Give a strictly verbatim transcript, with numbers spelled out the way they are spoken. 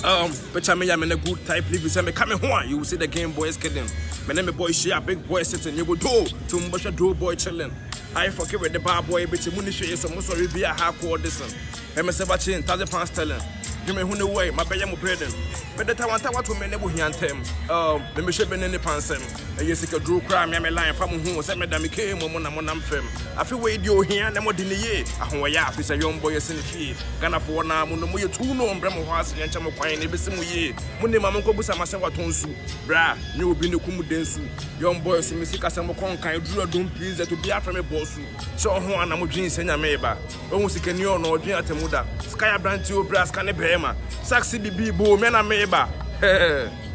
Um, but I mean, I'm in a good type. If you say me coming home, you will see the Game Boys kidding. My name is Boy Shea, big boy sitting. You will do to much a do boy chilling. I forget with the bar boy, but you wouldn't show you some muscle be a hardcore listen. I'm a sabachin, thousand pounds telling. You may win away, my baby am breeding. But the time I want to make here and them. Um, the mission in the pansem. And you see a drew crime, I'm a lion from whom was a madam came when I'm on them film. I feel wait you here and I'm more than a year. I want ya, is a young boy in the field. Gonna for now, when the two no umbrella was and Chamo Pine every single year. When the mamma goes, I must have a tonsu. Bra, you will be no kumudensu. Young boys in Missika Samokon can drew a doom please that to be after me boss. So one I'm jeans and a meba. Almost a canyon or Gia Temuda. Sky brand two brass can a bema. Saxy be bo, men a meba.